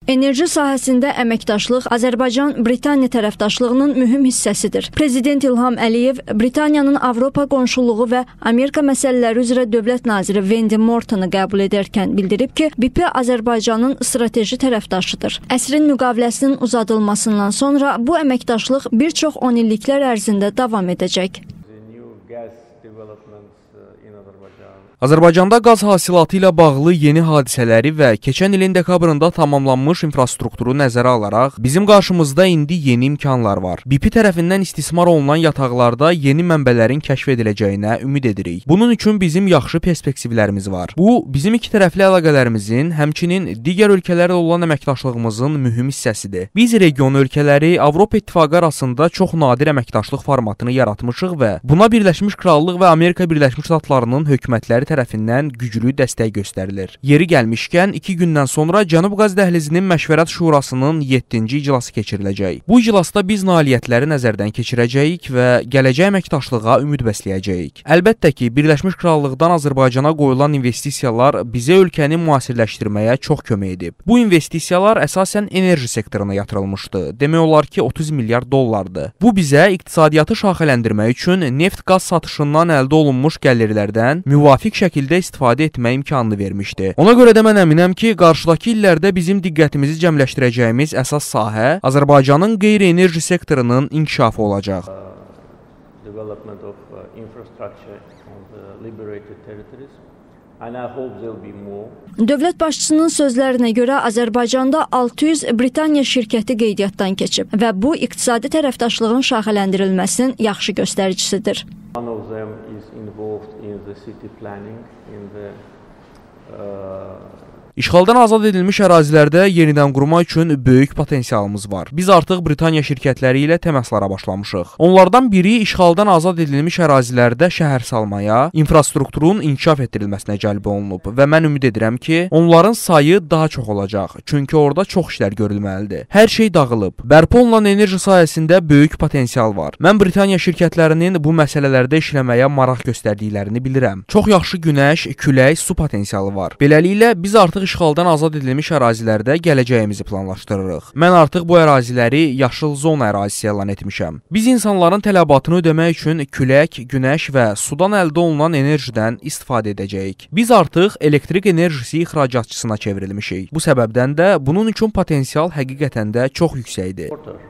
Enerji sahəsində əməkdaşlıq Azərbaycan-Britaniya tərəfdaşlığının mühüm hissəsidir. Prezident İlham Əliyev Britaniyanın Avropa qonşuluğu və Amerika məsələləri üzrə dövlət naziri Wendy Mortonu qəbul edərkən bildirib ki, BP Azərbaycanın strateji tərəfdaşıdır. Əsrin müqaviləsinin uzadılmasından sonra bu əməkdaşlıq bir çox 10 illiklər ərzində davam edəcək. Azərbaycanda qaz hasilatı ilə bağlı yeni hadisələri və keçən ilin dekabrında tamamlanmış infrastrukturu nəzərə alaraq, bizim qarşımızda indi yeni imkanlar var. BP tərəfindən istismar olunan yataqlarda yeni mənbələrin kəşf ediləcəyinə ümid edirik. Bunun üçün bizim yaxşı perspektivlərimiz var. Bu, bizim iki tərəfli əlaqələrimizin, həmçinin digər ölkələrlə olan əməkdaşlığımızın mühüm hissəsidir. Biz region ölkələri Avropa İttifaqı arasında çox nadir əməkdaşlıq formatını yaratmışıq və buna Birləşmiş Krallıq və Amerika Birləşmiş Ştatlarının hökumətləri tərəfindən güclü dəstək göstərilir. Yeri gəlmişkən, 2 gündən sonra Cənub Qaz Dəhlizinin Məşvərət Şurasının 7-ci iclası keçiriləcək. Bu iclasda biz nailiyyətləri nəzərdən keçirəcəyik və gələcək əməkdaşlığa ümid bəsləyəcəyik. Əlbəttə ki, Birləşmiş Krallıqdan Azərbaycana qoyulan investisiyalar bizə ölkəni müasirləşdirməyə çox kömək edib. Bu investisiyalar əsasən enerji sektoruna yatırılmışdı. Demək olar ki, 30 milyard dollardır. Bu bizə iqtisadiyyatı şaxələndirmək üçün neft-qaz satışından əldə olunmuş gəlirlərdən müvafiq şəkildə istifadə etmə imkanını vermişdi. Ona görə də mən əminəm ki, qarşıdakı illərdə bizim diqqətimizi cəmləşdirəcəyimiz əsas sahə Azərbaycanın qeyri-enerji sektorunun inkişafı olacaq. Dövlət başçısının sözlərinə görə Azərbaycanda 600 Britaniya şirkəti qeydiyyatdan keçib və bu iqtisadi tərəfdaşlığın şaxələndirilməsinin yaxşı göstəricisidir. One of them is involved in the city planning, in the İşğaldan azad edilmiş ərazilərdə yenidən qurma üçün böyük potensialımız var. Biz artıq Britaniya şirkətləri ilə təmaslara başlamışıq. Onlardan biri işğaldan azad edilmiş ərazilərdə şəhər salmaya, infrastrukturun inkişaf etdirilməsinə cəlb olunub və mən ümid edirəm ki, onların sayı daha çox olacaq. Çünki orada çox işlər görülməlidir. Hər şey dağılıb. Bərpa olunan enerji sayəsində böyük potensial var. Mən Britaniya şirkətlərinin bu məsələlərdə işləməyə maraq göstərdiklərini bilirəm. Çox yaxşı günəş, külək, su potensialı var. Beləliklə, biz artıq işğaldan azad edilmiş ərazilərdə gələcəyimizi planlaşdırırıq. Mən artıq bu əraziləri yaşıl zona ərazisi elan etmişəm. Biz insanların tələbatını ödəmək üçün külək, günəş və sudan əldə olunan enerjidən istifadə edəcəyik. Biz artıq elektrik enerjisi ixracatçısına çevrilmişik. Bu səbəbdən də bunun üçün potensial həqiqətən də çox yüksəkdir.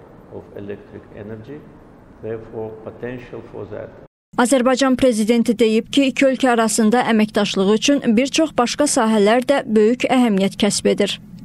Azərbaycan prezidenti deyib ki, iki ölkə arasında əməkdaşlığı üçün bir çox başqa sahələr də böyük əhəmiyyət kəsb edir.